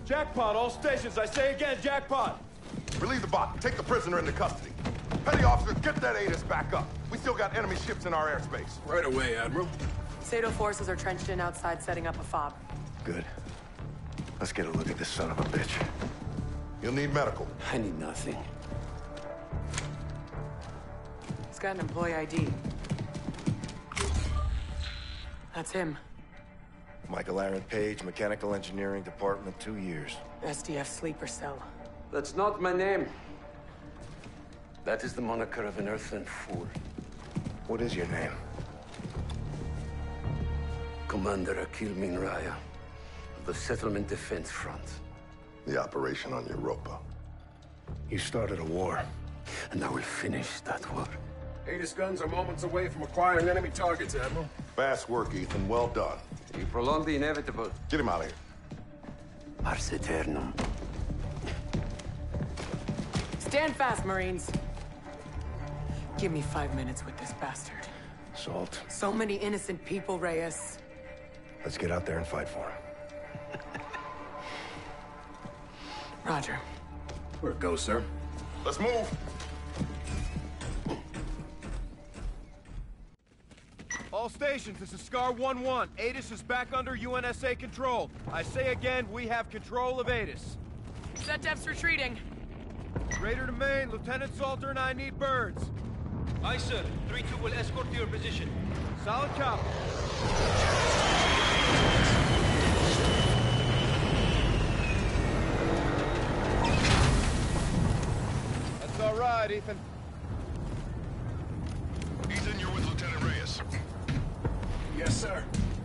Jackpot, all stations. I say again, jackpot. Relieve the bot. Take the prisoner into custody. Petty officer, get that AATIS back up. We still got enemy ships in our airspace. Right away, Admiral. Sato forces are trenched in outside, setting up a fob. Good. Let's get a look at this son of a bitch. You'll need medical. I need nothing. He's got an employee ID. That's him. Michael Aaron Page, Mechanical Engineering Department, 2 years. SDF sleeper cell. That's not my name. That is the moniker of an earthling fool. What is your name? Commander Akil Min Riah of the Settlement Defense Front. The operation on Europa. You started a war. And I will finish that war. AATIS guns are moments away from acquiring enemy targets, Admiral. Fast work, Ethan. Well done. You prolong the inevitable. Get him out of here. Ars Eternum. Stand fast, Marines. Give me 5 minutes with this bastard. Salt. So many innocent people, Reyes. Let's get out there and fight for him. Roger. Where it goes, sir? Let's move. All stations, this is Scar 1-1. AATIS is back under UNSA control. I say again, we have control of AATIS. SetDef's retreating. Raider to main, Lieutenant Salter and I need birds. Aye, sir. 3-2 will escort to your position. Solid copy. That's all right, Ethan. Ethan, you're with Lieutenant Reyes. Yes, sir.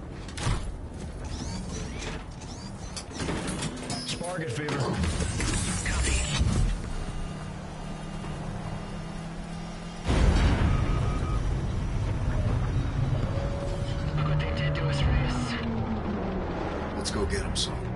Spark it, Fever. Let's go get him, son.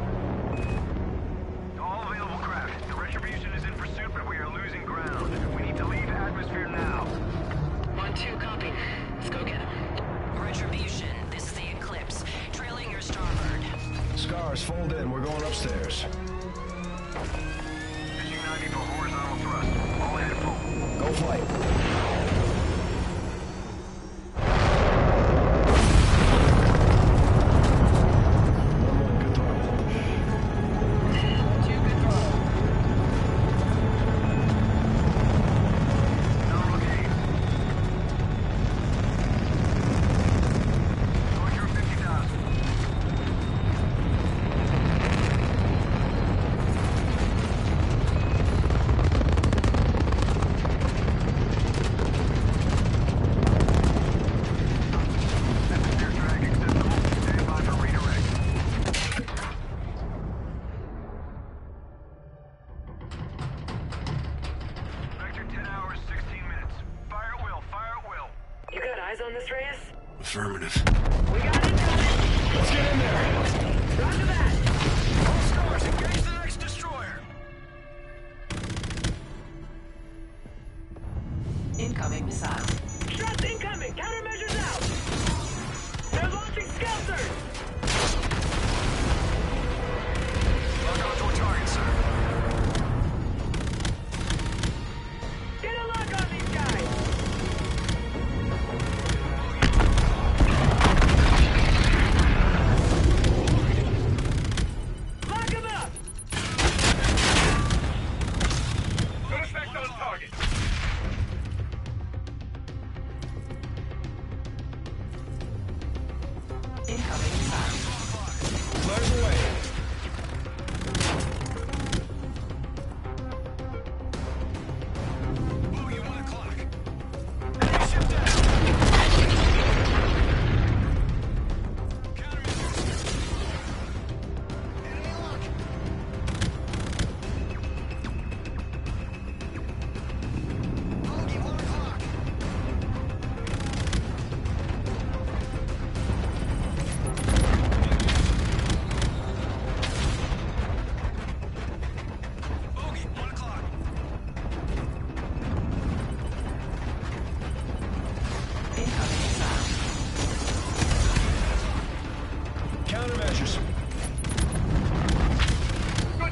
All available craft. The Retribution is in pursuit, but we are losing ground. We need to leave atmosphere now. 1-2, copy. Let's go get him. Retribution, this is the Eclipse. Trailing your starboard. Scars, fold in. We're going upstairs. Fishing 90 for horizontal thrust. All head full. Go fight. Affirmative. We got it, Let's get in there. Roger that. All stars, engage the next destroyer. Incoming missile. Shots incoming! Countermeasures out! They're launching skelters! Lock onto a target, sir. Get a lock on these guys! Lock them up! Good effect on target. Incoming missile. Flares away. Boogie, 1 o'clock. Enemy ship down. Countermeasures. Enemy lock. Boogie, 1 o'clock. Bogey, 1 o'clock. Incoming missile. Countermeasures. Good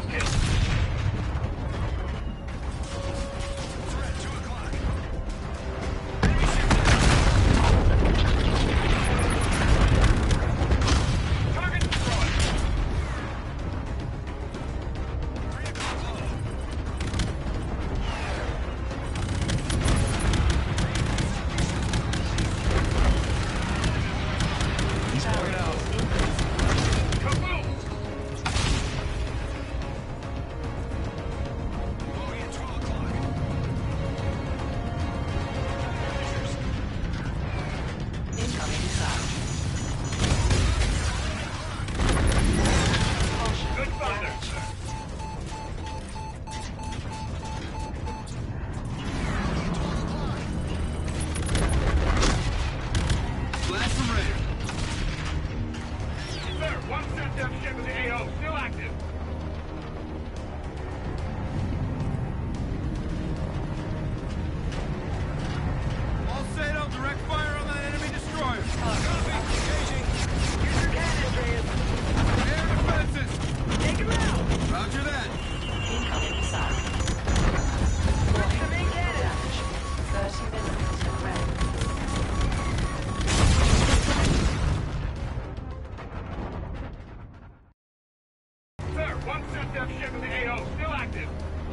active.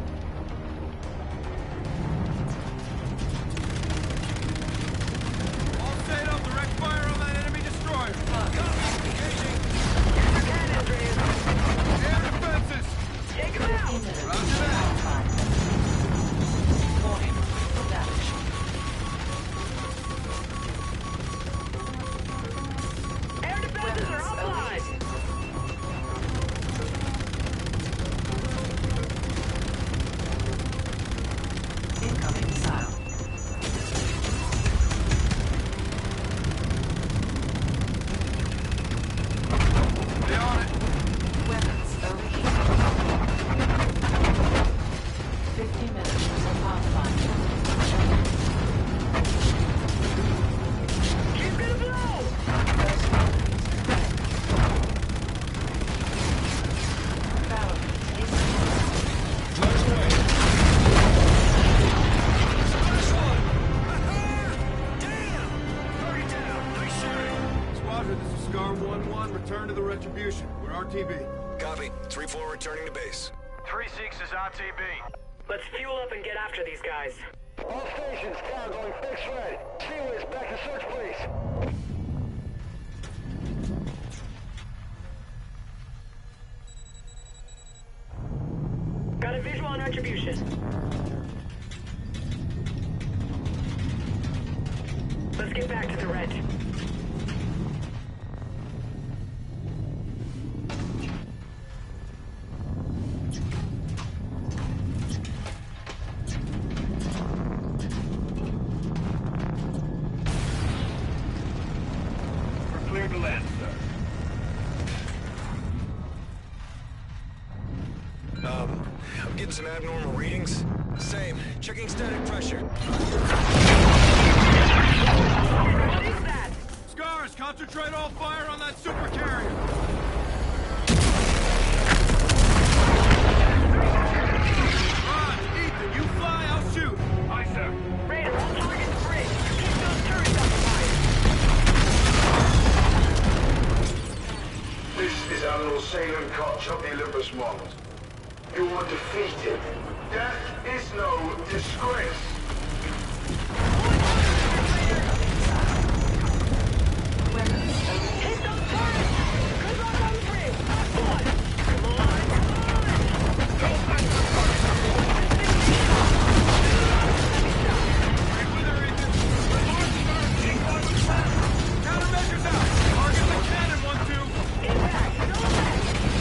All stayed up. Direct fire on that enemy destroyer. Engaging. Air defenses. Take him out! Roger that. Air defenses are offline! Incoming missile. Stay on it. Weapons overheating. 50 minutes until pathfinder. She's gonna blow! Squadron, this is Scar 1-1. Return to the Retribution. We're RTB. Copy. 3-4 returning to base. 3-6 is RTB. Let's fuel up and get after these guys. All stations, Scar going fixed red. Seaways, back to search, please. Got a visual on Retribution. Let's get back to the red. We're clear to land, sir. I'm getting some abnormal readings. Same. Checking static pressure. What is that? Scars, concentrate all fire on that super carrier. Ron, Ethan, you fly, I'll shoot. Aye, sir. Raider, I'll target the bridge. You keep those turrets occupied. This is Admiral Salen Kotch of the Olympus Mons. You were defeated. Death is no disgrace. Hit those turrets! Good luck on the bridge! Come on! Come on! Come on! Right with her, Ethan. Countermeasures out. Target the cannon, 1-2. Impact! No effect!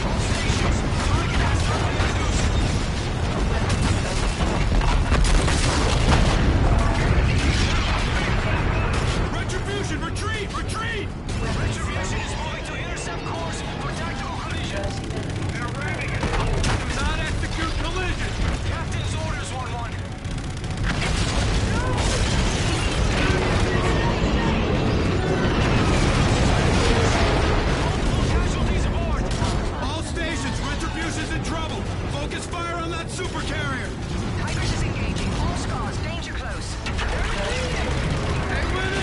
Retribution, retreat! Retreat! Retribution is moving to intercept course for tactical collision. They're ramming it. Do not execute collision! Captain's orders, 1-1. Multiple casualties aboard. All stations, Retribution's in trouble. Focus fire on that super carrier. Tigers is engaging. All scars. Danger close. Hang with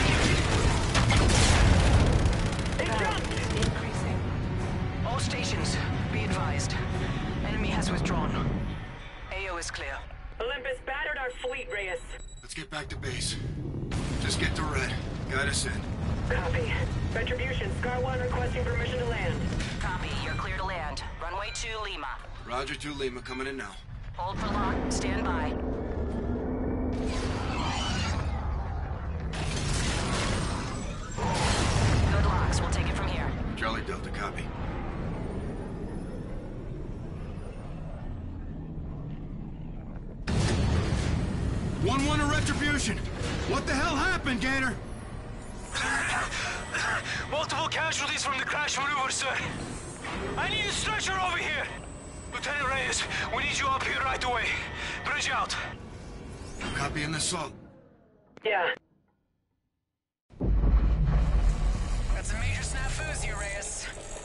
it! Battle is increasing. All stations, be advised. Enemy has withdrawn. AO is clear. Olympus battered our fleet, Reyes. Let's get back to base. Just get to Red. Guide us in. Copy. Retribution, Scar 1 requesting permission to land. Copy. You're clear to land. Runway 2, Lima. Roger 2 Lima, coming in now. Hold for lock. Stand by. Good locks. We'll take it from here. Charlie Delta, copy. One to Retribution. What the hell happened, Gator? Multiple casualties from the crash maneuver, sir. I need a stretcher over here. Lieutenant Reyes, we need you up here right away. Bridge out. Copy in the assault. Yeah. Got some major snafus here, Reyes.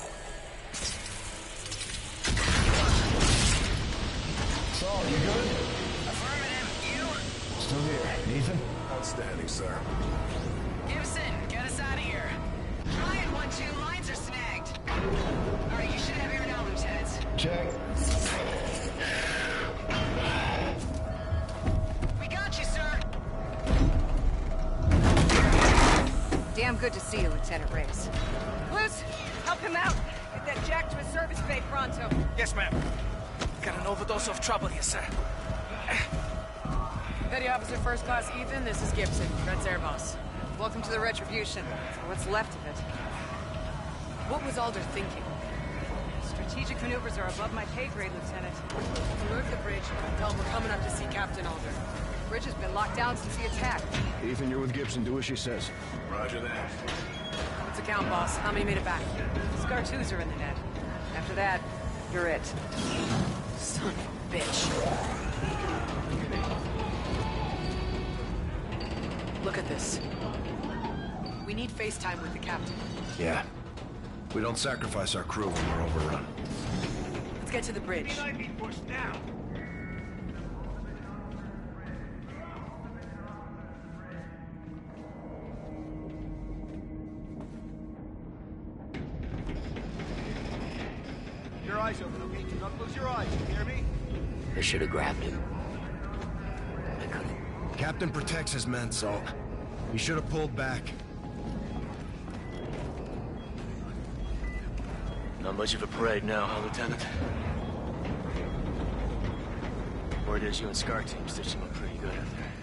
Saul, you good? Affirmative. You? Still here. Ethan? Outstanding, sir. Gibson, get us out of here. Ryan 1-2, lines are snagged. All right, you should have air now, Lieutenant. Check. to see you, Lieutenant Reyes. Luz, help him out. Get that jack to his service bay pronto. Yes, ma'am. Got an overdose of trouble here, sir. Petty Officer First Class Ethan, this is Gibson, Red's air boss. Welcome to the Retribution, or what's left of it. What was Alder thinking? Strategic maneuvers are above my pay grade, Lieutenant. Alert the bridge. Tell him we're coming up to see Captain Alder. The bridge has been locked down since the attack. Ethan, you're with Gibson. Do as she says. Roger that. What's the count, boss? How many made it back? Scar 2s are in the net. After that, you're it. Son of a bitch. Look at this. We need FaceTime with the captain. Yeah. We don't sacrifice our crew when we're overrun. Let's get to the bridge. He might be pushed down. Your eyes open, okay? Do not close your eyes, you hear me? I should have grabbed him. I couldn't. Captain protects his men, Salt. He should have pulled back. Not much of a parade now, huh, Lieutenant? Word is you and Scar team stitched him up pretty good out there.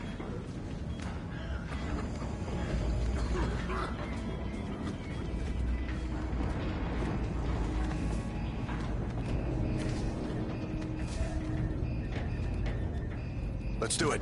Let's do it.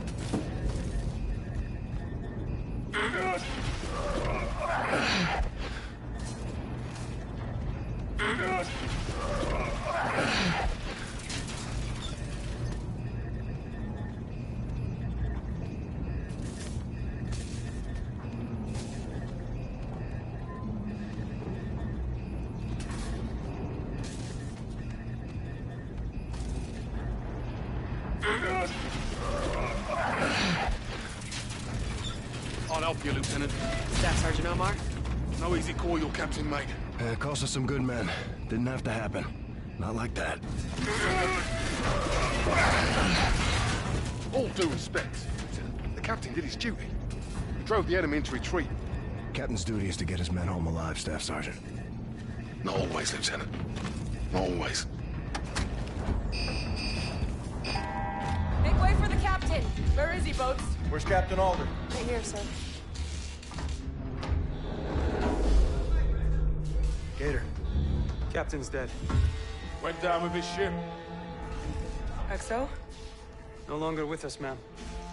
I'll help you, Lieutenant. Staff Sergeant Omar? No easy call, your captain, mate. Cost us some good men. Didn't have to happen. Not like that. All due respect, Lieutenant. The captain did his duty. He drove the enemy into retreat. Captain's duty is to get his men home alive, Staff Sergeant. Not always, Lieutenant. Not always. Make way for the captain! Where is he, Boats? Where's Captain Alder? Right here, sir. Gator. Captain's dead. Went down with his ship. XO? No longer with us, ma'am.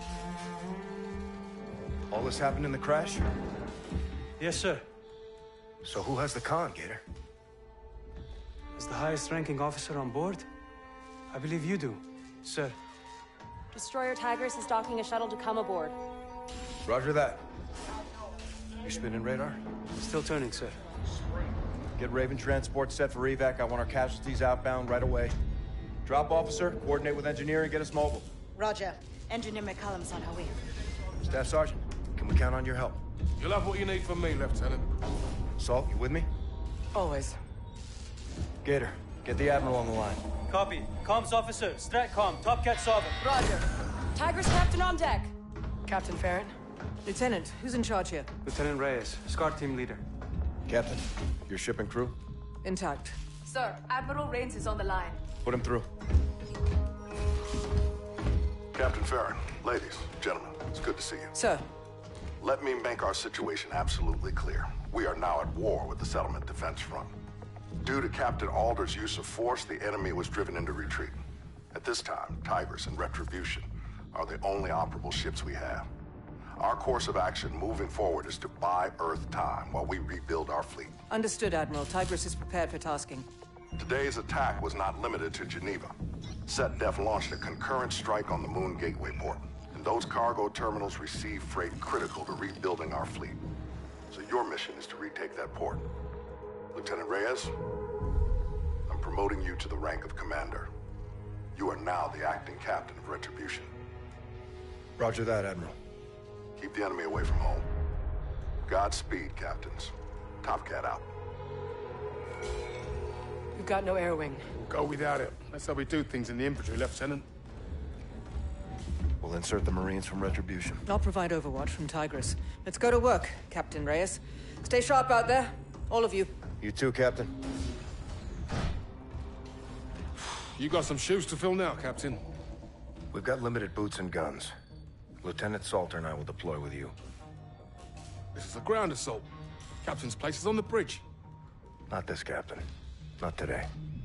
All this happened in the crash? Yes, sir. So who has the con, Gator? As the highest-ranking officer on board, I believe you do, sir. Destroyer Tigris is docking a shuttle to come aboard. Roger that. You spinning radar? Still turning, sir. Get Raven transport set for evac. I want our casualties outbound right away. Drop officer, coordinate with engineering, get us mobile. Roger. Engineer McCallum's on her way. Staff Sergeant, can we count on your help? You'll have what you need from me, Lieutenant. Salt, you with me? Always. Gator, get the Admiral on the line. Copy. Comms officer, Stratcom, Top Cat Sovereign. Roger. Tigris captain on deck. Captain Farron? Lieutenant, who's in charge here? Lieutenant Reyes, SCAR team leader. Captain, your ship and crew? Intact. Sir, Admiral Rains is on the line. Put him through. Captain Farron, ladies, gentlemen, it's good to see you. Sir. Let me make our situation absolutely clear. We are now at war with the Settlement Defense Front. Due to Captain Alder's use of force, the enemy was driven into retreat. At this time, Tigris and Retribution are the only operable ships we have. Our course of action moving forward is to buy Earth time while we rebuild our fleet. Understood, Admiral. Tigris is prepared for tasking. Today's attack was not limited to Geneva. SetDef launched a concurrent strike on the Moon Gateway port, and those cargo terminals receive freight critical to rebuilding our fleet. So your mission is to retake that port. Lieutenant Reyes, I'm promoting you to the rank of commander. You are now the acting captain of Retribution. Roger that, Admiral. Keep the enemy away from home. Godspeed, captains. Top Cat out. We've got no air wing. We'll go without it. That's how we do things in the infantry, Lieutenant. We'll We'll insert the Marines from Retribution. I'll provide overwatch from Tigris. Let's go to work, Captain Reyes. Stay sharp out there, all of you. You too, Captain. You got some shoes to fill now, Captain. We've got limited boots and guns. Lieutenant Salter and I will deploy with you. This is a ground assault. Captain's place is on the bridge. Not this, Captain. Not today.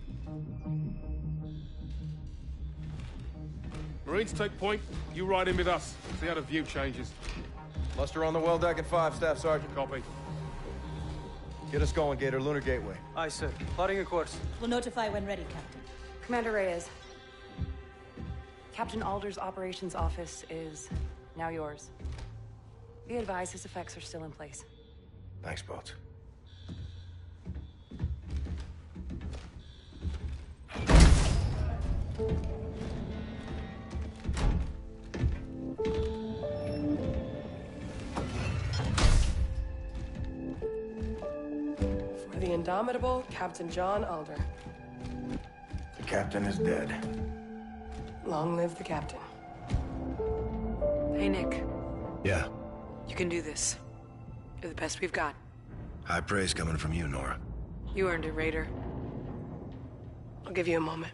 Marines take point. You ride in with us. See how the view changes. Muster on the well deck at 5, Staff Sergeant. Copy. Get us going, Gator. Lunar Gateway. Aye, sir. Plotting a course. We'll notify when ready, Captain. Commander Reyes. Captain Alder's operations office is now yours. Be advised his effects are still in place. Thanks, Boats. For the indomitable Captain John Alder. The captain is dead. Long live the captain. Hey, Nick. Yeah. You can do this. You're the best we've got. High praise coming from you, Nora. You earned it, Raider. I'll give you a moment.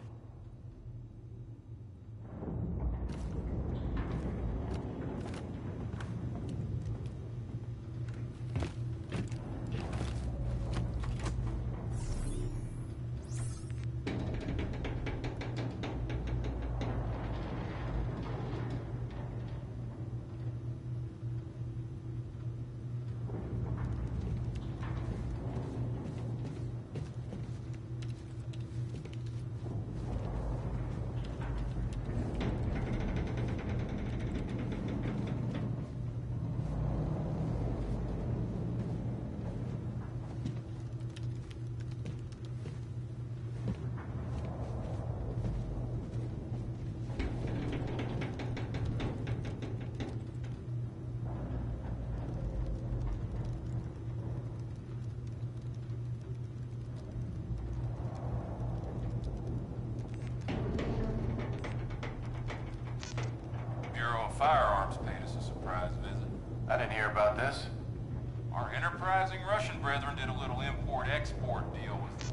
Firearms paid us a surprise visit. I didn't hear about this. Our enterprising Russian brethren did a little import-export deal with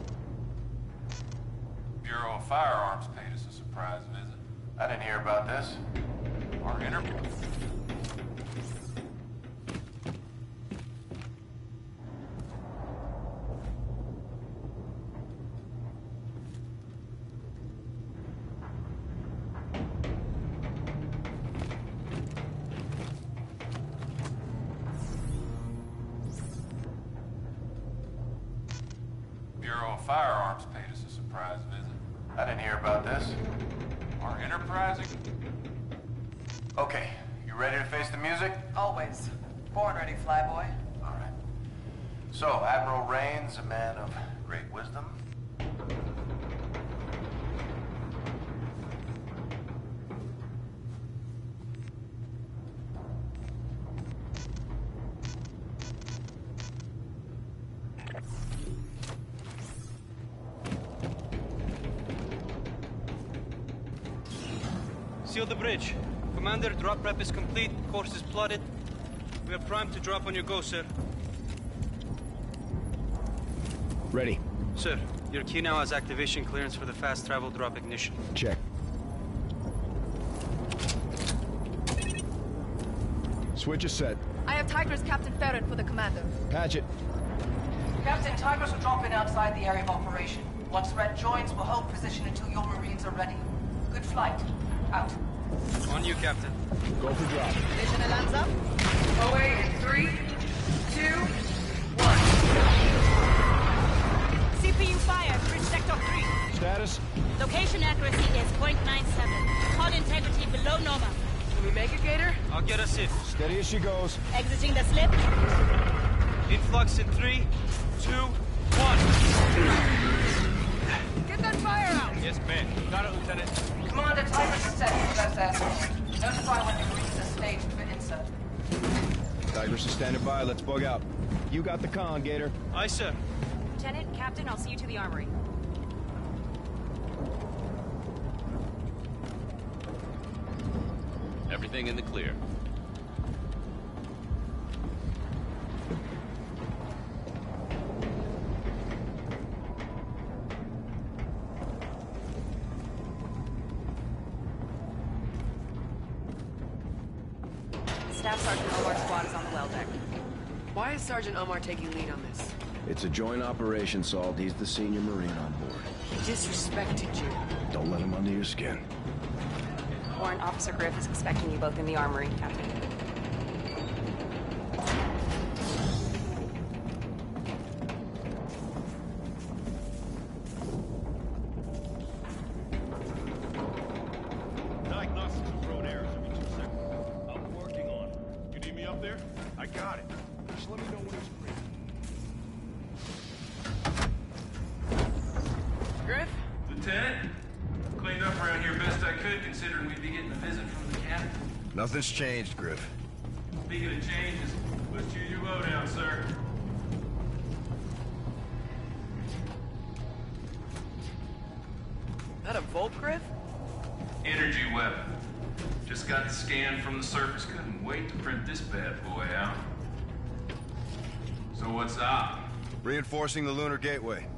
Bureau of Firearms paid us a surprise visit. I didn't hear about this. Our Firearms paid us a surprise visit. I didn't hear about this. Our enterprising... Okay, you ready to face the music? Always. Born ready, flyboy. All right. So, Admiral Raines, a man of great wisdom. Seal the bridge. Commander, drop prep is complete. Course is plotted. We are primed to drop on your go, sir. Ready. Sir, your key now has activation clearance for the fast travel drop ignition. Check. Switch is set. I have Tigris Captain Ferret for the commander. Patch it. Captain, Tigris will drop in outside the area of operation. Once Red joins, we'll hold position until your Marines are ready. Good flight. Out. On you, Captain. Go for drop. Vision alarms up. Away in 3, 2, 1. CPU fire, bridge sector 3. Status? Location accuracy is 0.97. Pod integrity below normal. Can we make it, Gator? I'll get us in. Steady as she goes. Exiting the slip. Influx in 3, 2, 1. Get that fire out! Yes, ma'am. Got it, Lieutenant. Commander, Tigris is set for best asset. Notify when your Marines are staged for insert. Tigris is standing by. Let's bug out. You got the con, Gator. Aye, sir. Lieutenant, Captain, I'll see you to the armory. Everything everything in the clear. Staff Sergeant Omar's squad is on the well deck. Why is Sergeant Omar taking lead on this? It's a joint operation, Salt. He's the senior Marine on board. He disrespected you. Don't let him under your skin. Warrant Officer Griff is expecting you both in the armory, Captain. Diagnostics of road errors every 2 seconds. I'm working on it. You need me up there? I got it. Just let me know when it's free. Griff? Lieutenant? Cleaned up around here best I could, considering we'd be getting a visit from the captain. Nothing's changed, Griff. Speaking of changes, let's choose your lowdown, sir. That a Volt, Griff? Energy weapon. Just got the scan from the surface. Couldn't wait to print this bad boy out. So what's up? Reinforcing the lunar gateway.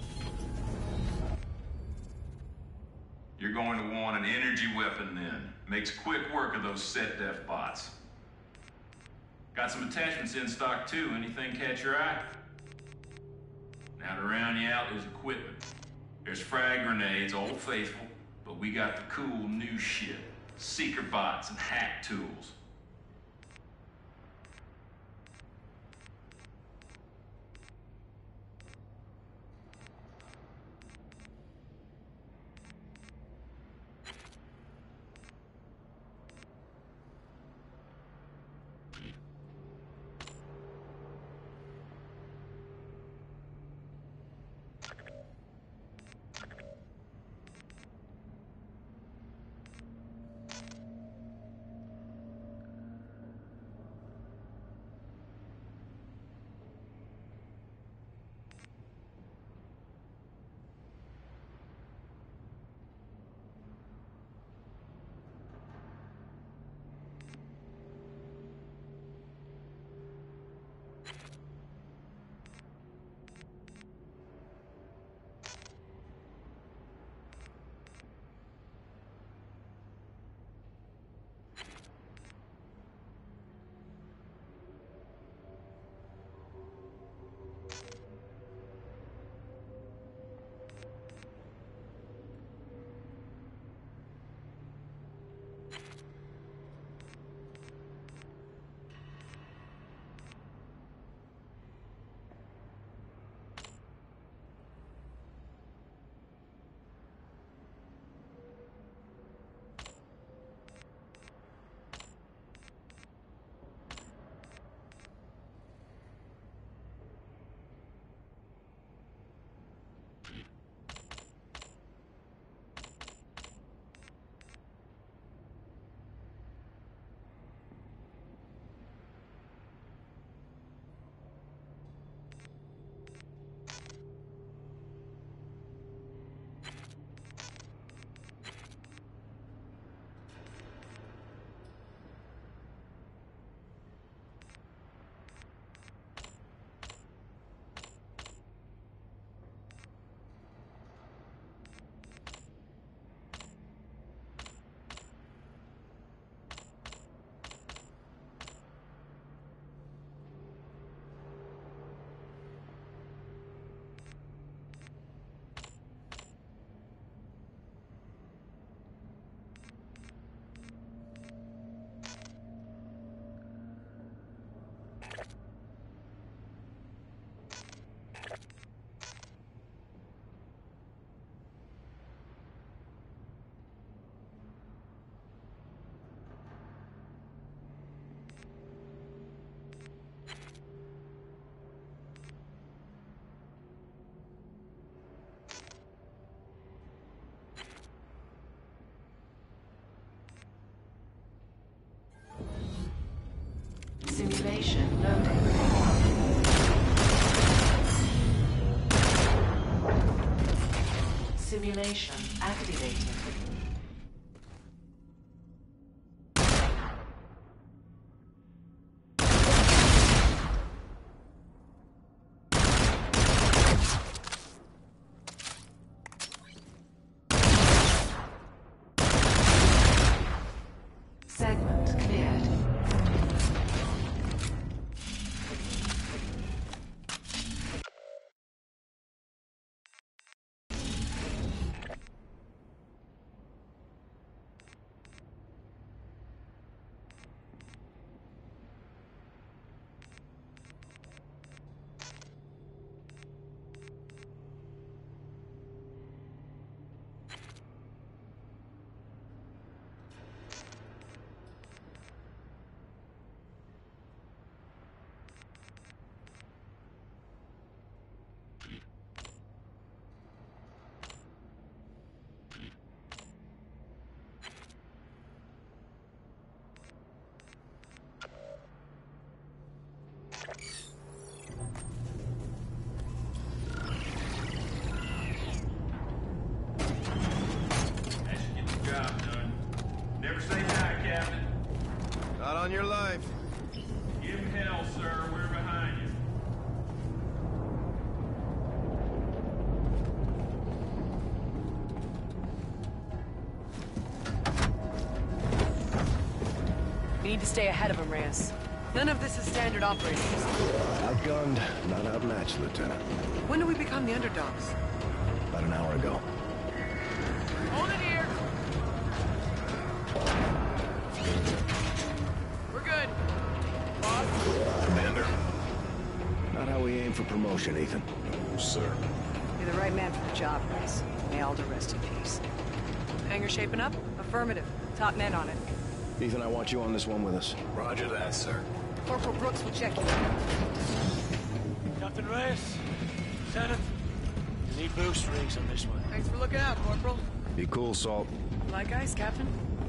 You're going to want an energy weapon then. Makes quick work of those SetDef bots. Got some attachments in stock too. Anything catch your eye? Now to round you out is equipment. There's frag grenades, old faithful, but we got the cool new shit. Seeker bots and hack tools. Simulation loading. Simulation activated. On your life. Give hell, sir. We're behind you. We need to stay ahead of him, Reyes. None of this is standard operating. Outgunned, not outmatched, Lieutenant. When do we become the underdogs? About an hour ago. Hold it here! We're good. Boss? Commander. Not how we aim for promotion, Ethan. No, sir. You're the right man for the job, Reyes. May Alder rest in peace. Hangar shaping up? Affirmative. Top men on it. Ethan, I want you on this one with us. Roger that, sir. Corporal Brooks will check you. Captain Reyes, Lieutenant, you need boost rigs on this one. Thanks for looking out, Corporal. Be cool, Salt. Like ice, Captain.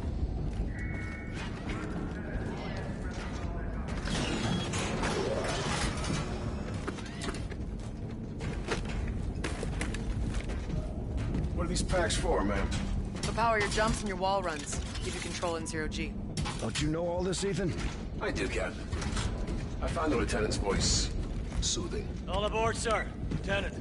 What are these packs for, man? To power your jumps and your wall runs. Give you control in 0G. Don't you know all this, Ethan? I do, Captain. I found the lieutenant's voice soothing. All aboard, sir. Lieutenant.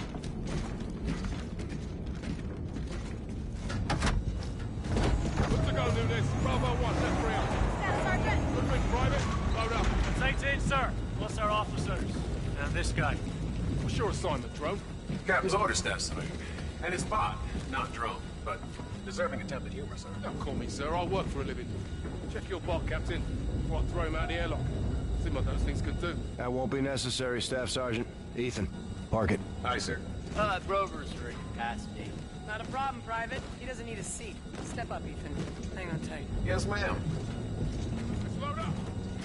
Good to go, Nunes. Bravo 1, left rear. Staff Sergeant. Good rig, private. Load up. That's 18, sir. Plus our officers. And this guy. What's your assignment, drone? Captain's order, Staff Sergeant. And it's bot, not drone, but deserving attempted humor, sir. Don't call me sir, I work for a living. Check your bot, Captain, before I throw him out of the airlock. See what those things could do. That won't be necessary, Staff Sergeant. Ethan, park it. Aye, sir. Rover's for capacity. Not a problem, Private. He doesn't need a seat. Step up, Ethan. Hang on tight. Yes, ma'am. Let's load up.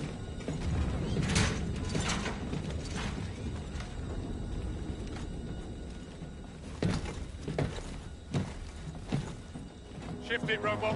Shift it, robot.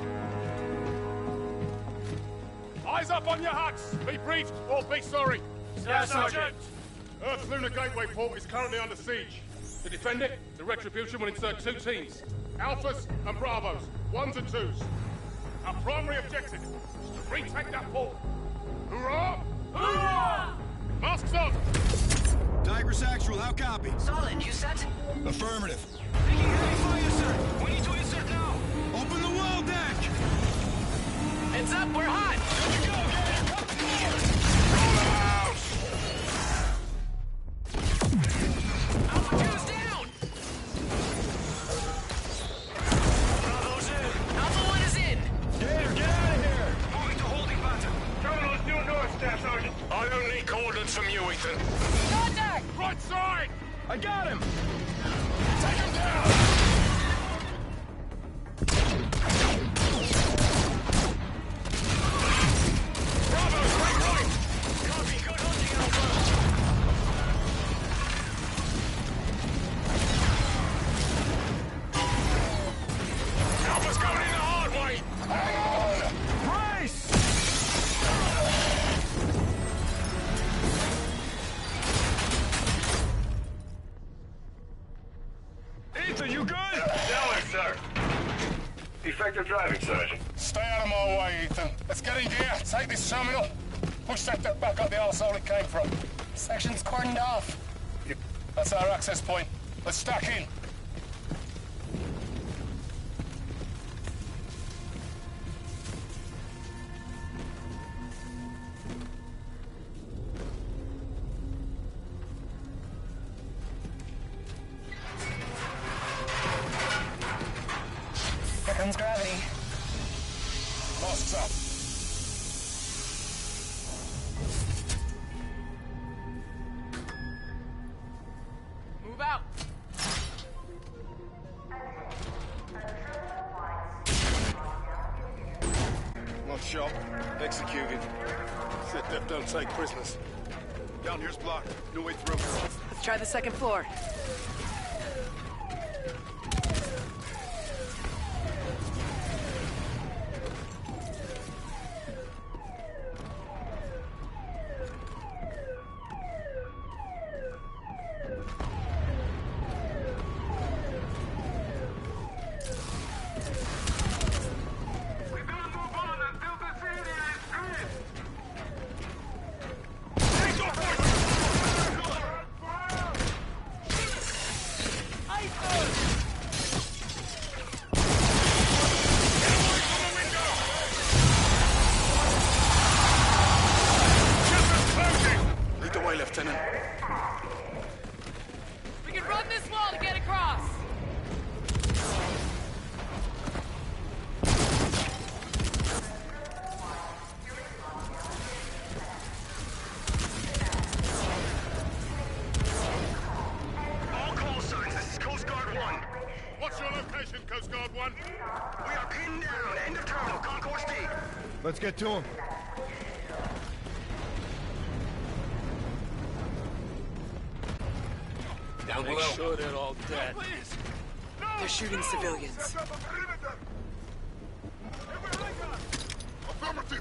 Eyes up on your huts! Be briefed or be sorry. Yes, Sergeant. Earth's lunar gateway port is currently under siege. To defend it, the Retribution will insert 2 teams. Alphas and Bravos, 1s and 2s. Our primary objective is to retake that port. Hoorah! Hoorah! Masks on! Tigris Actual, how copy? Solid, you set? Affirmative. Taking heavy fire, sir. We need to insert now. Open the well deck! Heads up, we're hot. Good to go, Altitude's down. Bravo's in. Alpha 1 is in. Get out of here! Moving to holding pattern. Terminal's due north, Staff Sergeant. I don't need coordinates from you, Ethan. Contact. Right side! I got him! Take him down! Effective driving, Sergeant. Stay out of my way, Ethan. Let's get in gear, take this terminal, push SetDef back up the arsehole it came from. Section's cordoned off. That's our access point. Let's stack in. Here comes gravity. Masks up. Move out. Not shot. Executed. SetDef don't take prisoners. Down here's blocked. No way through. Let's try the second floor. station, Coast Guard 1. We are pinned down. End of terminal. Concourse D. Let's get to him. Down below. Make sure they're all dead. They're shooting civilians. Affirmative.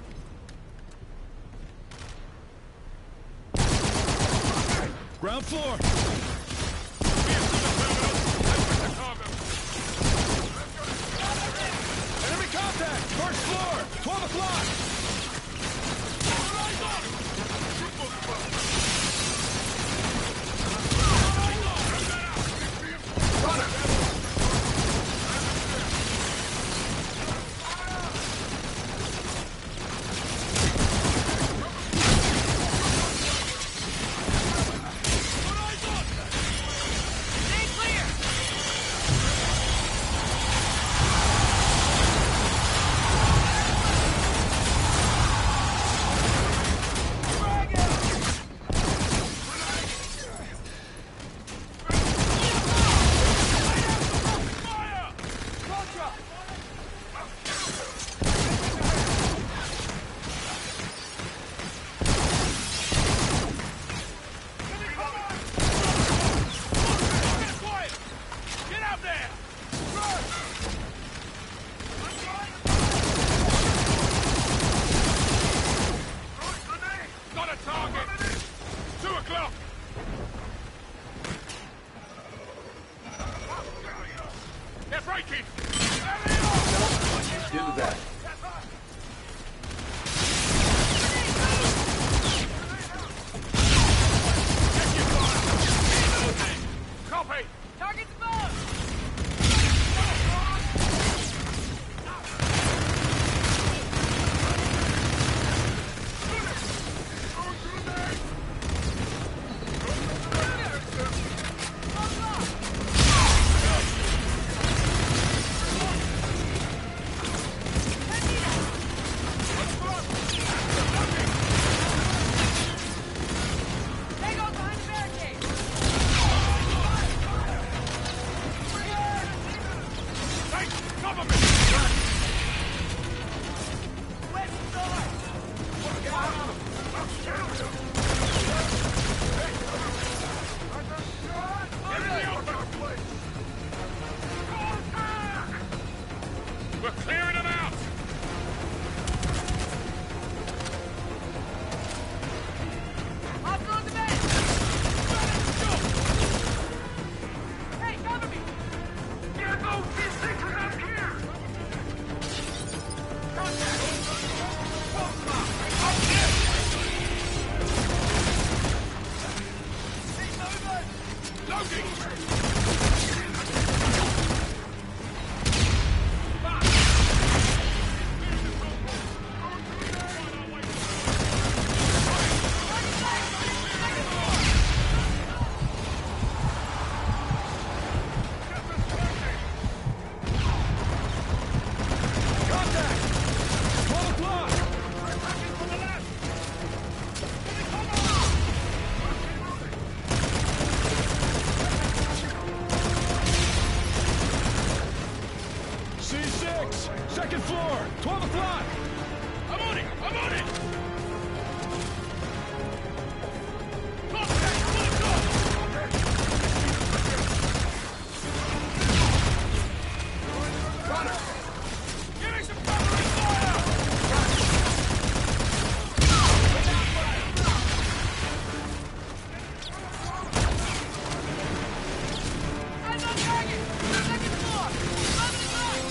Ground floor. Enemy contact. First floor. 12 o'clock. Second floor, 12 o'clock! I'm on it! I'm on it! Connor! Give me some cover and fire! Eyes on target! Second floor! Above the ground!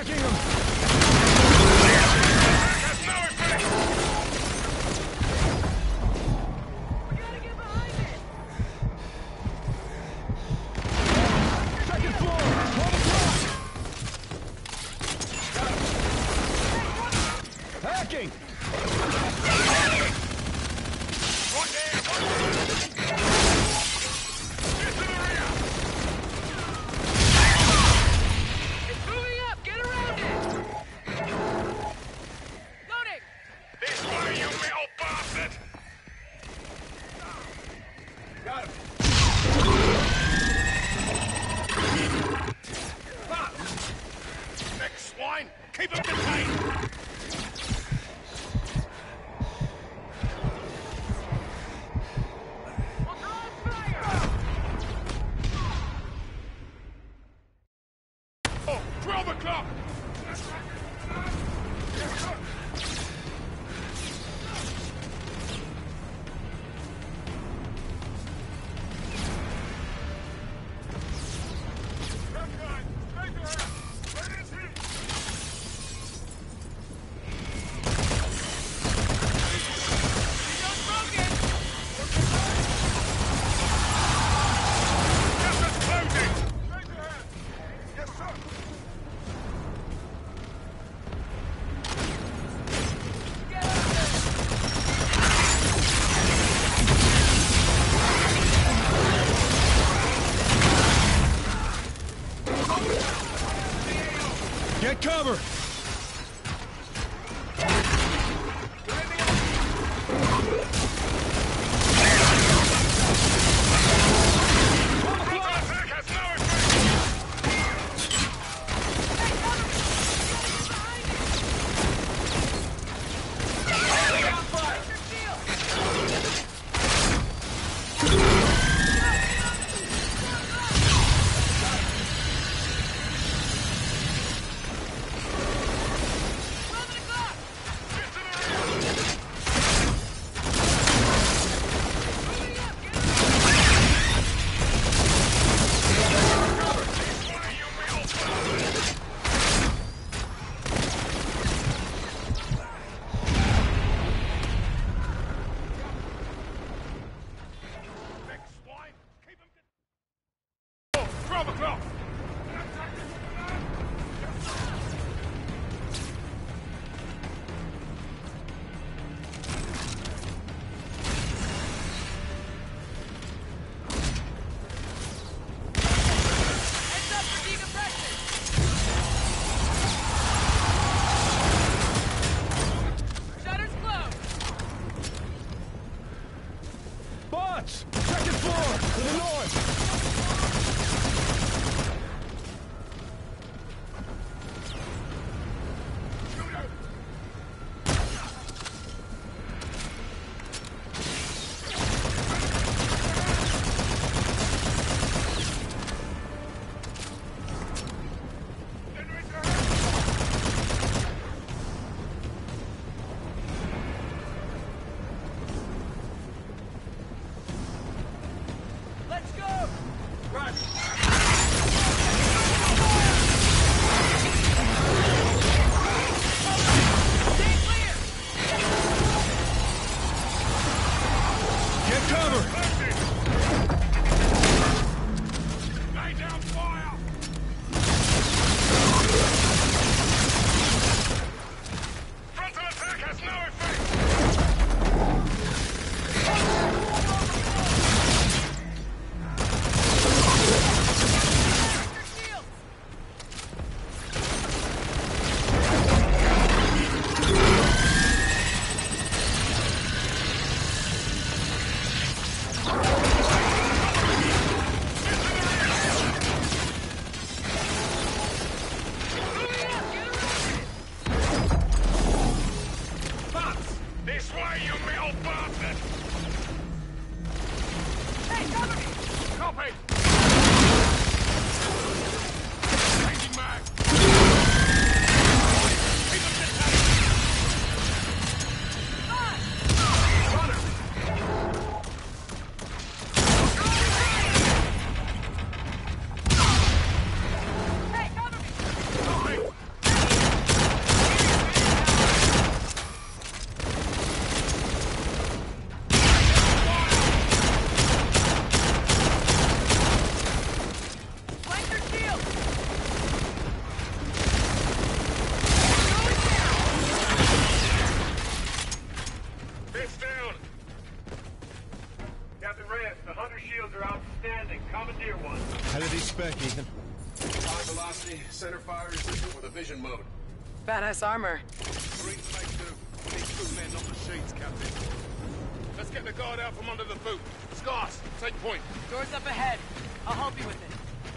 Tracking him! Second floor! 12 o'clock! Hacking! Right there! Get to the rear! It's moving up! Get around it! Loading! This way, you little bastard! Got him. Next swine! Keep him contained! Oh, 12 o'clock! Get cover! center fire system with a vision mode. Badass armor. Marines make do. We need 2 men on the sheets, Captain. Let's get the guard out from under the boot. Scars, take point. Door's up ahead. I'll help you with it.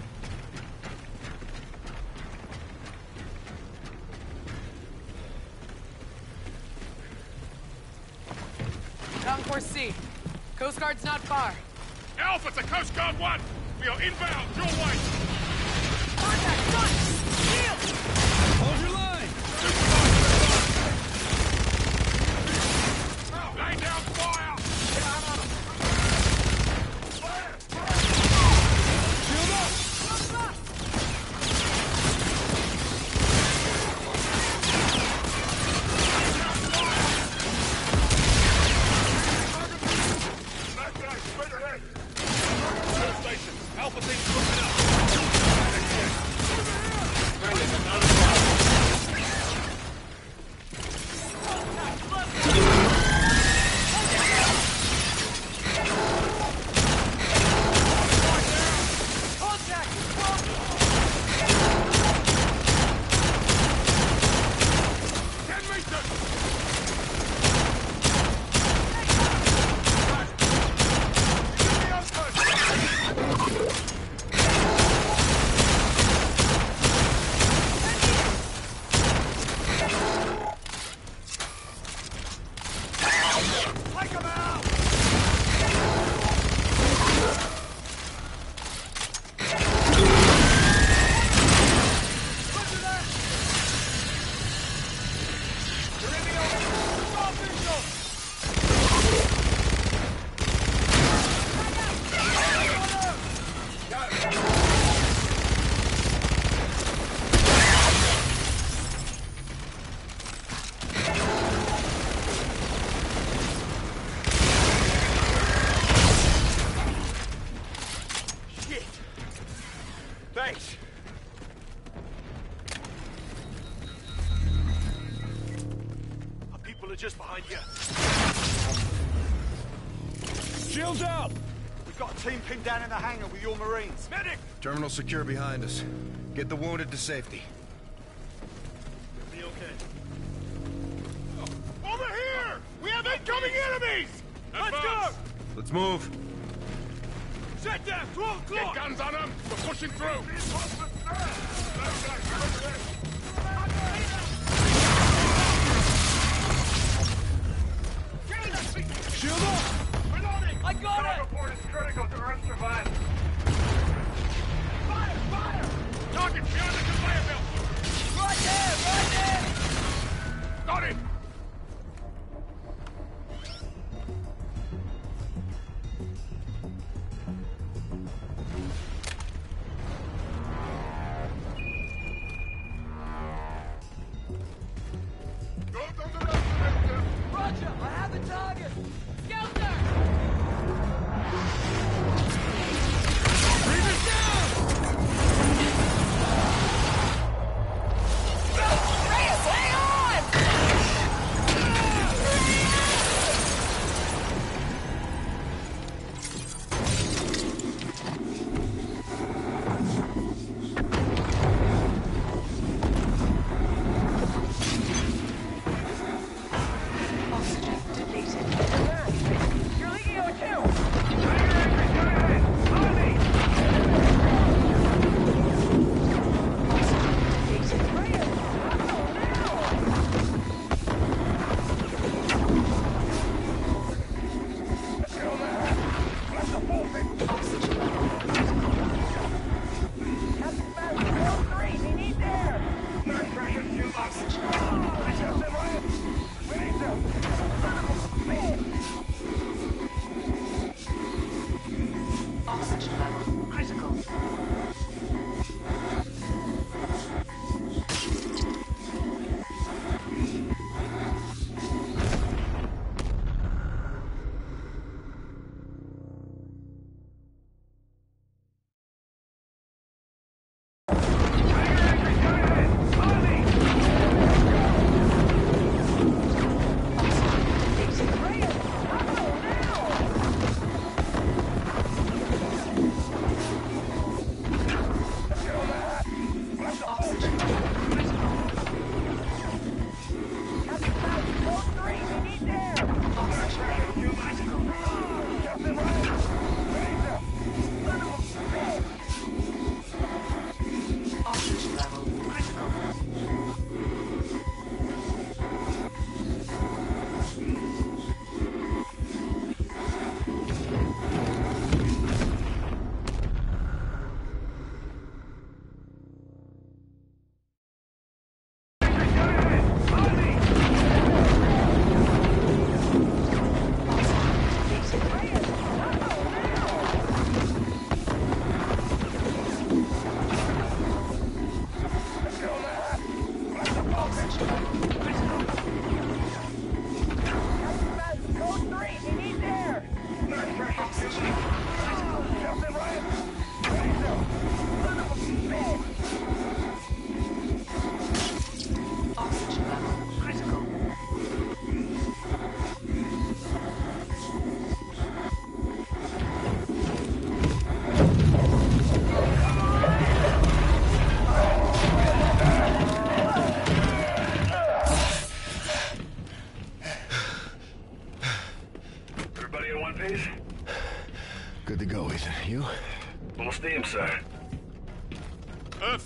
Ground Force C. Coast Guard's not far. Alpha to Coast Guard 1! We are inbound, your way! Contact, gun! Shield! Hold your line! Lay down fire! Shield up! Alpha team's looking up. Thanks. Our people are just behind you. Shields out! We've got a team pinned down in the hangar with your Marines. Medic! Terminal secure behind us. Get the wounded to safety. Be okay. Oh. Over here! We have incoming enemies! Let's go! Let's move. SetDef, 12 o'clock! Get guns on them! We're pushing through! Shield up! Reloading! I got it! Report is critical to Earth survival. Fire! Fire! Target behind the conveyor belt! Right there! Right there! Got it!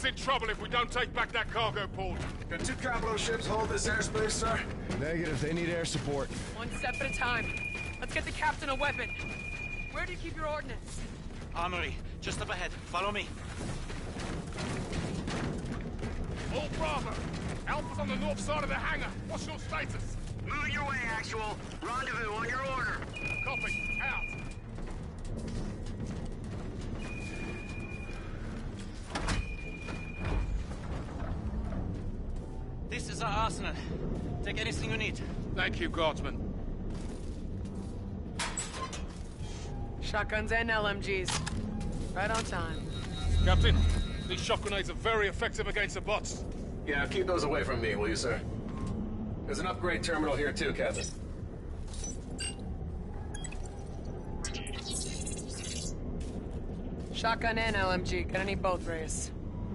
in trouble if we don't take back that cargo port. Can 2 capital ships hold this airspace, sir? Negative. They need air support. One step at a time. Let's get the captain a weapon. Where do you keep your ordnance? Armory, just up ahead. Follow me. All Bravo. Alpha's on the north side of the hangar. What's your status? Moving your way, Actual. Rendezvous on your order. Copy. Out. This is our arsenal. Take anything you need. Thank you, Guardsman. Shotguns and LMGs. Right on time. Captain, these shock grenades are very effective against the bots. Yeah, keep those away from me, will you, sir? There's an upgrade terminal here too, Captain. Shotgun and LMG. Gonna need both, Reyes.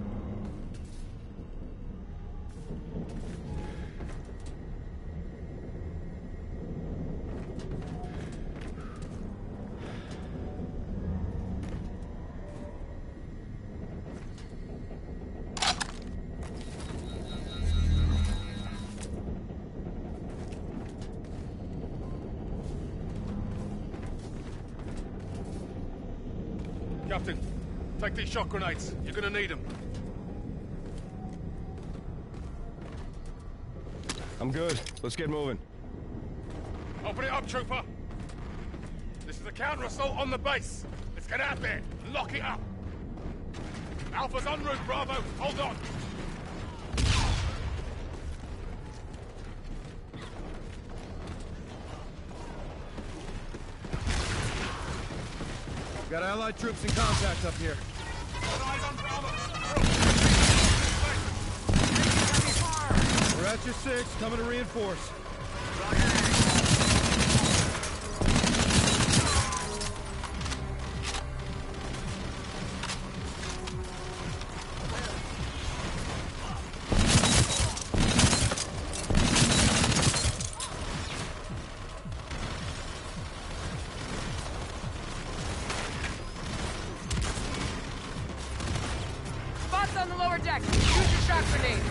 Captain, take these shock grenades. You're gonna need them. I'm good. Let's get moving. Open it up, Trooper. This is a counter-assault on the base. Let's get out there and lock it up. Alpha's en route, Bravo. Hold on. Got Allied troops in contact up here. Eyes on Bravo. We're at your 6, coming to reinforce. Spots on the lower deck. Use your shock grenades.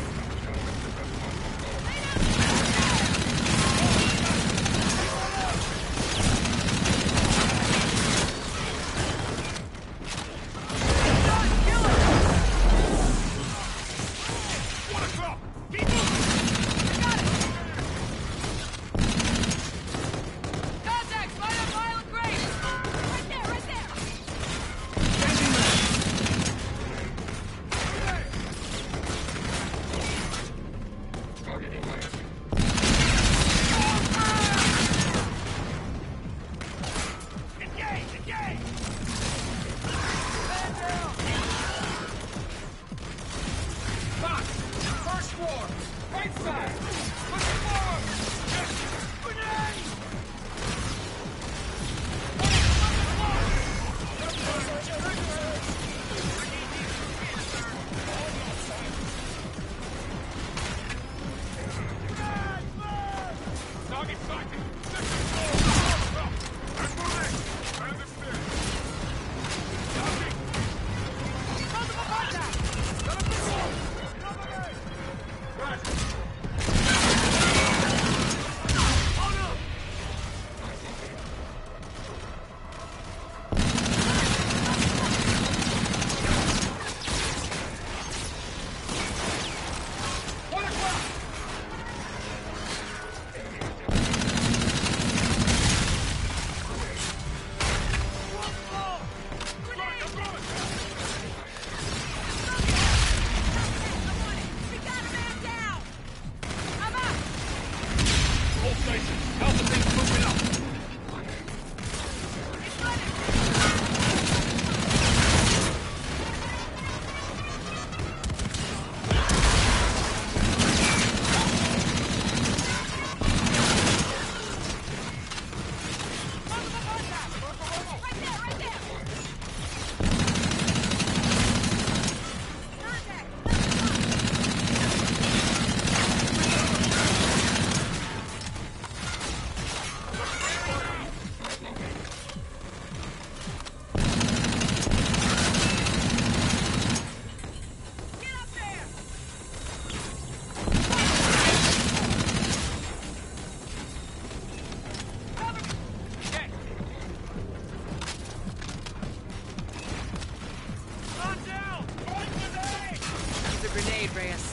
Reyes!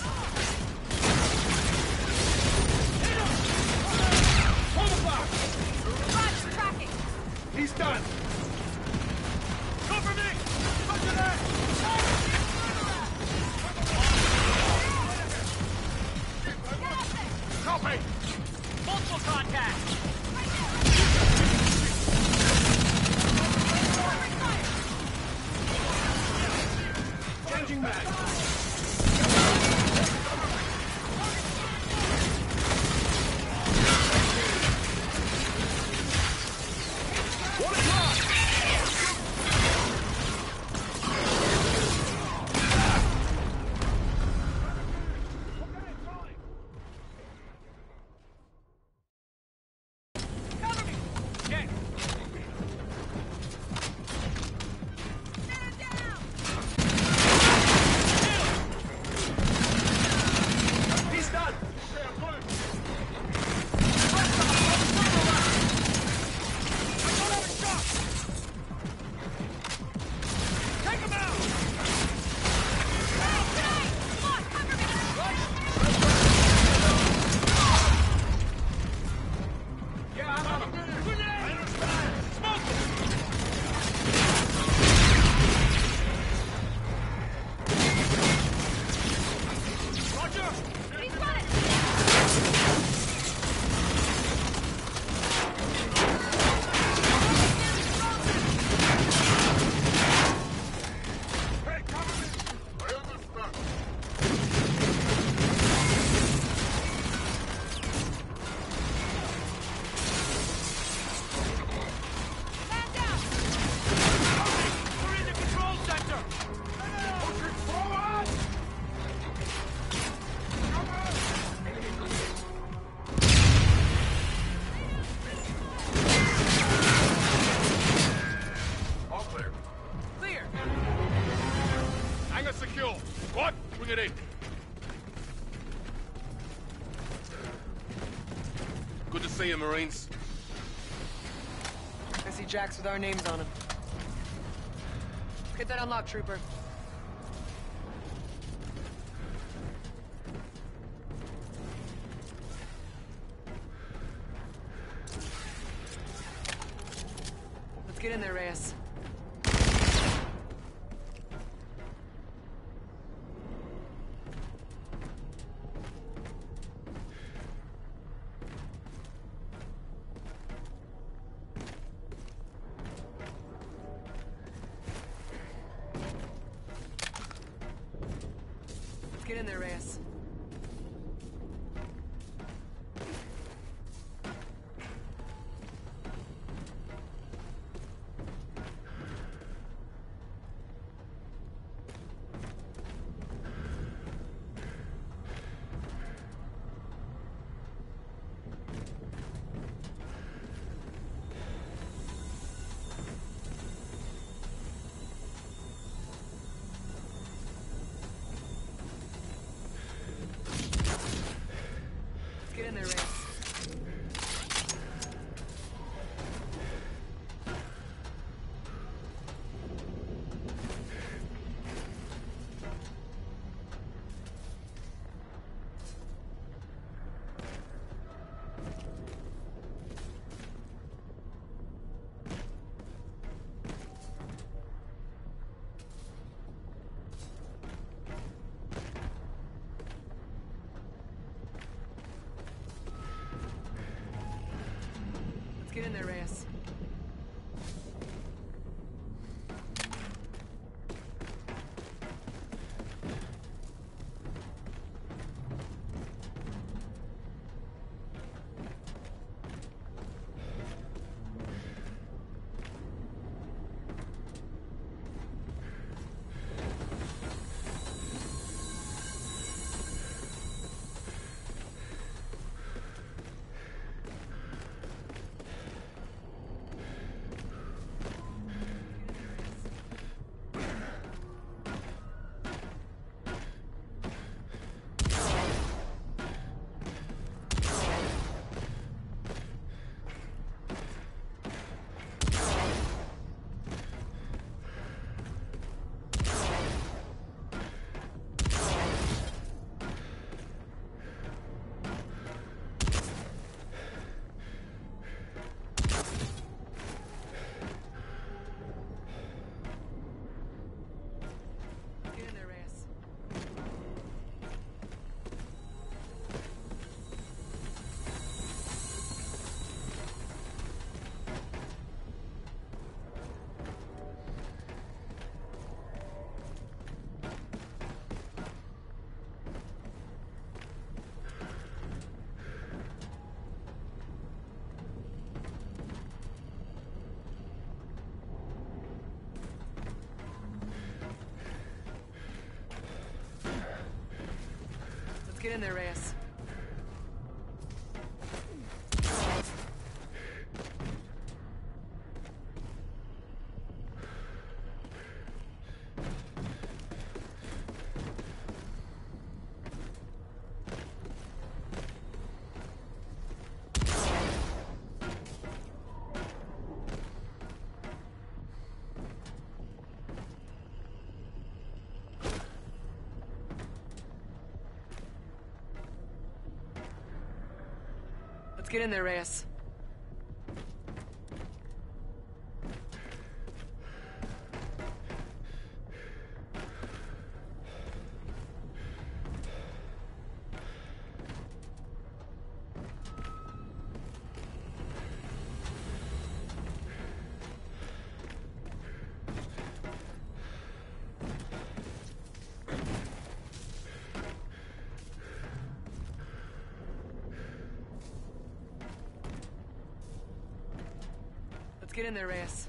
Hold the block! Rod's tracking! He's done! Cover me! Roger that! Copy! Multiple contacts! Changing mag! Good to see you, Marines. I see jacks with our names on them. Get that unlocked, Trooper. Let's get in there, Reyes. Get in there, Reyes. get in there, Reyes. Let's get in there, Reyes. Get in there, Reyes.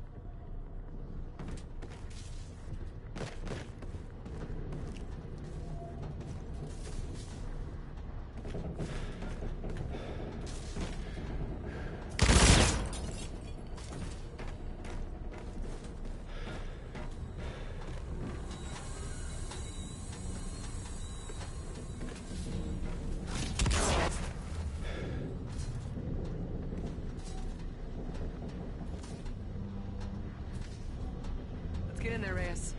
Get in there, Reyes.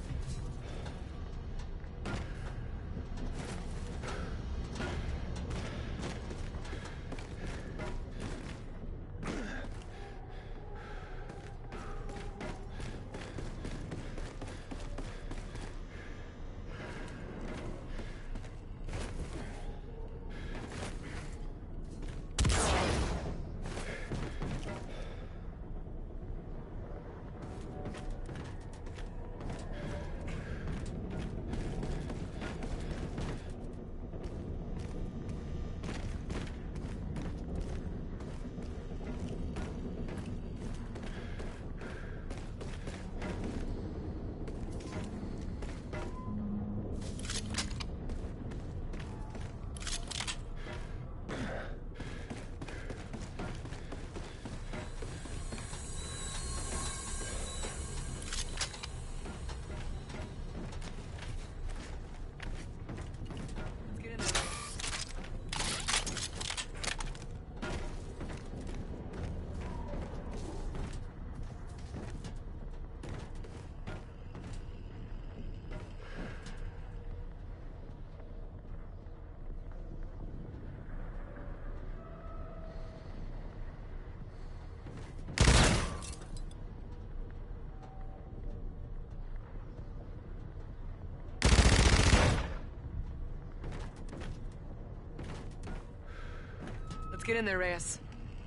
Let's get in there, Reyes.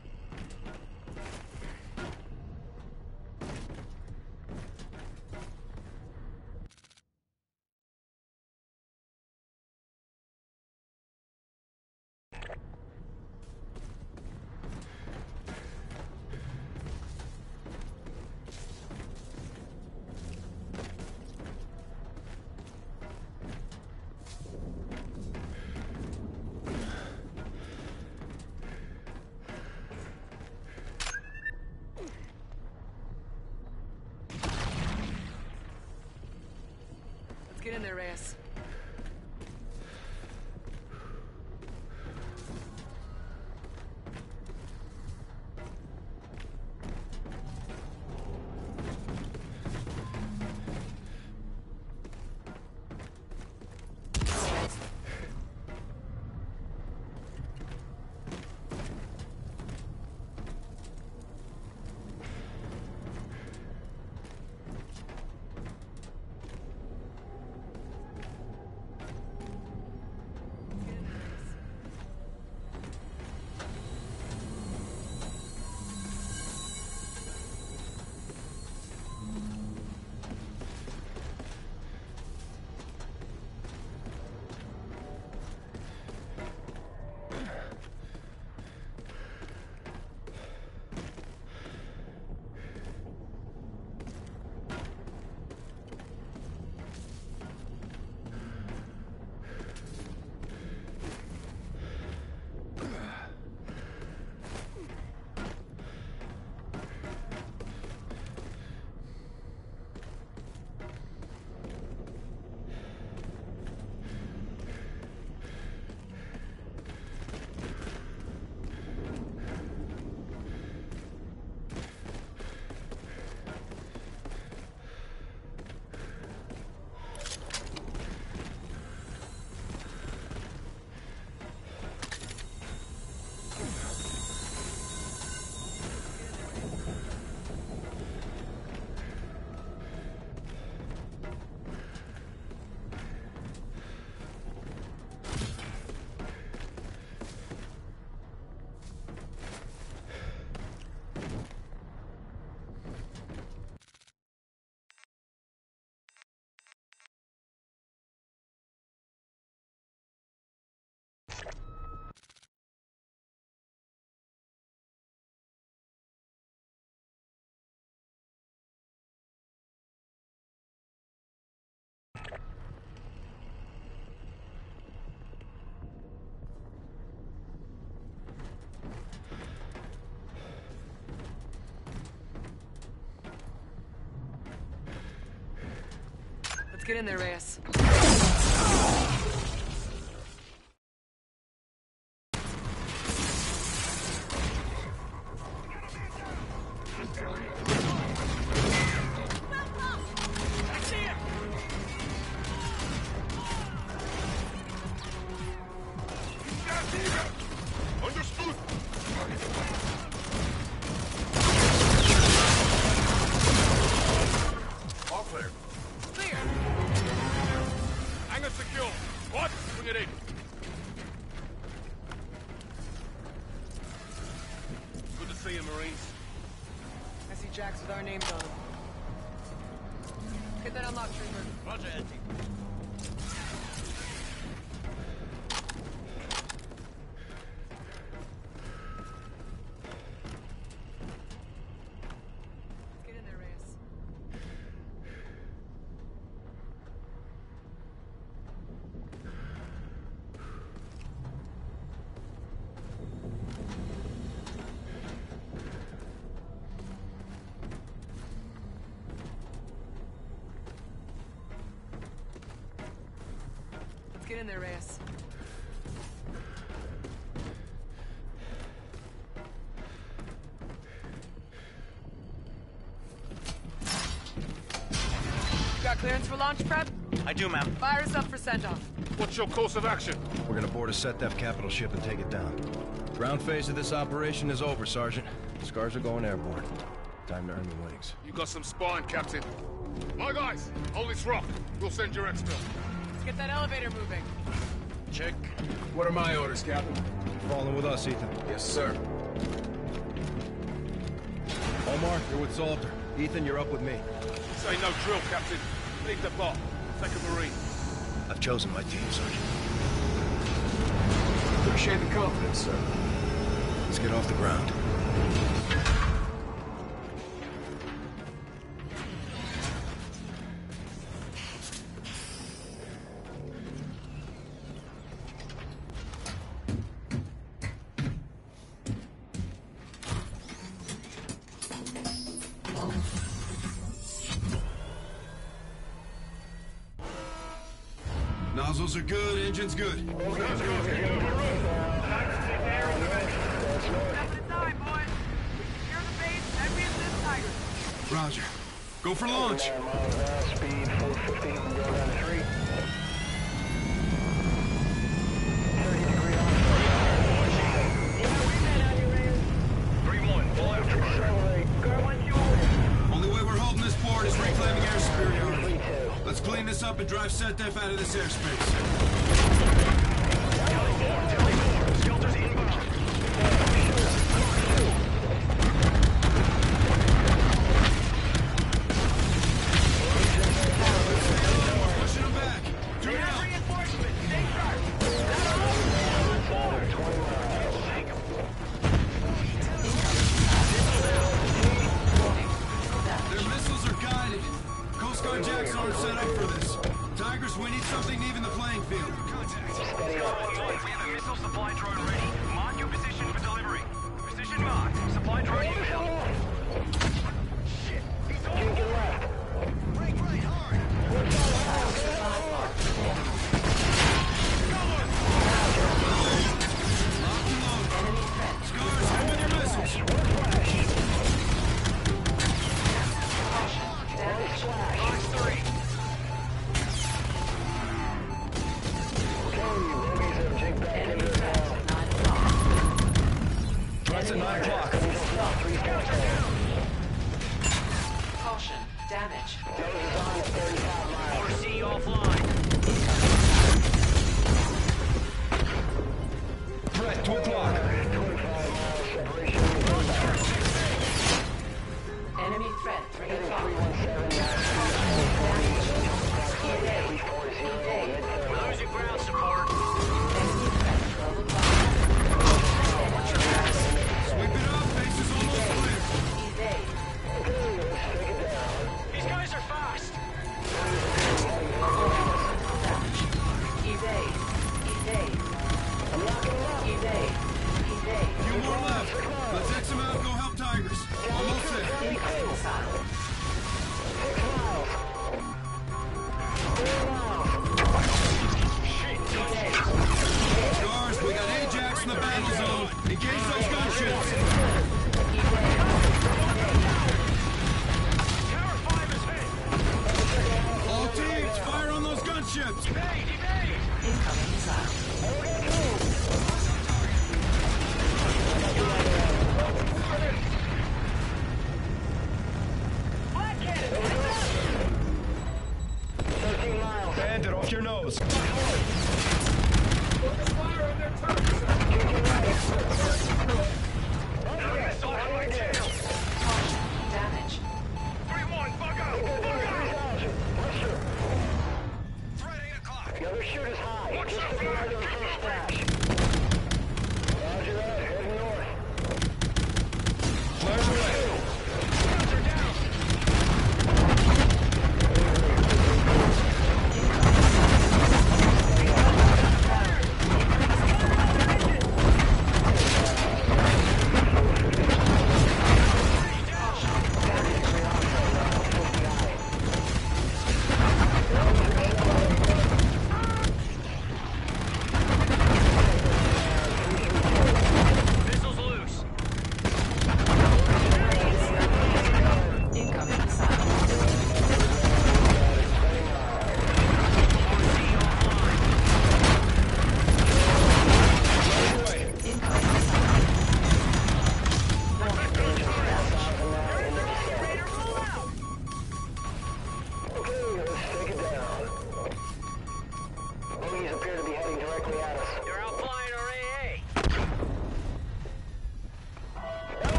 Get in there, Reyes. get in there, Reyes. With our names on them. Get that unlocked, Trooper. Roger, Lt. Get in there, Reyes. Get in there, Reyes. You got clearance for launch prep? I do, ma'am. Fire us up for send-off. What's your course of action? We're gonna board a SetDef capital ship and take it down. Ground phase of this operation is over, Sergeant. Scars are going airborne. Time to earn the wings. You got some spine, Captain. My guys, hold this rock. We'll send your exfil. Let's get that elevator moving. Check. What are my orders, Captain? Falling with us, Ethan. Yes, sir. Omar, you're with Zalter. Ethan, you're up with me. Say no drill, Captain. Leave the bot. Take a Marine. I've chosen my team, Sergeant. Appreciate the confidence, sir. Let's get off the ground. Nozzles are good, engine's good. Roger. Go for launch. Speed 450, go down to 3. 30 degree on. 3-1, full after. Only way we're holding this port is reclaiming air superiority. Let's clean this up and drive SetDef out of this airspace. Skelters inbound. Pushing them back. Do it now. Reinforcement. Stay sharp. Their missiles are guided. Coast Guard jacks aren't set up for this. Tigers, we need something to even the playing field. Contact. We have a missile supply drone ready. Mark your position for delivery. Position marked. Supply drone inbound. Shit. He's on. Break right hard. Lock and load. Scars, hit with your missiles. Box 3. That's at 9 o'clock. Caution. Damage. 4C offline. Threat, 2 o'clock. Enemy threat. 3 o'clock. We're losing ground support. Sweep it up, base is almost clear. These guys are fast. Evade. Few more left. Let's X them out and go help Tigers. Almost there.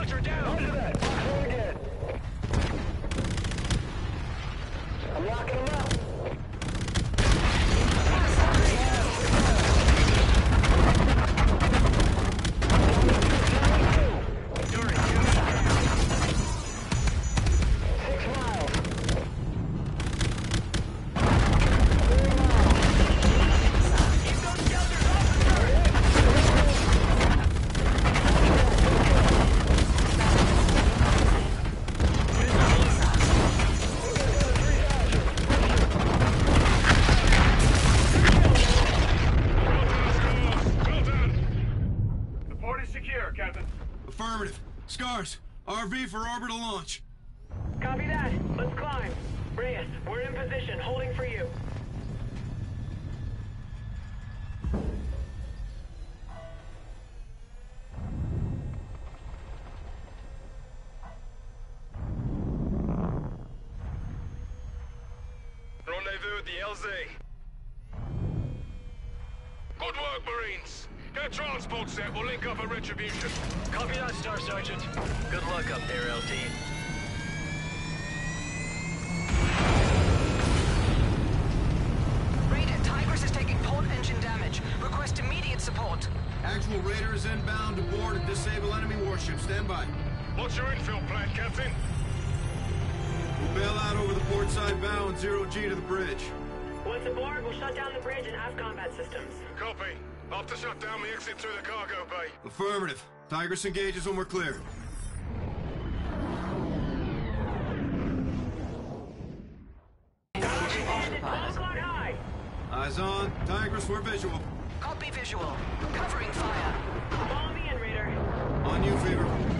Roger, down! Roger that. Go again. I'm locking him up. RV for orbital launch. Copy that. Let's climb. Reyes, we're in position, holding for you. Rendezvous at the LZ. Good work, Marines. Get a transport set. We'll link up at Retribution. Copy that, Star Sergeant. Good luck up there, LT. Raider, Tigris is taking port engine damage. Request immediate support. Actual Raider is inbound to board and disable enemy warship. Stand by. What's your infill plan, Captain? We'll bail out over the port side bow and 0G to the bridge. Once aboard, we'll shut down the bridge and have combat systems. Copy. I'll have to shut down the exit through the cargo bay. Affirmative. Tigris engages when we're clear. Eyes on. Tigris, we're visual. Copy visual. Covering fire. Follow me in, Raider. On you, Fever.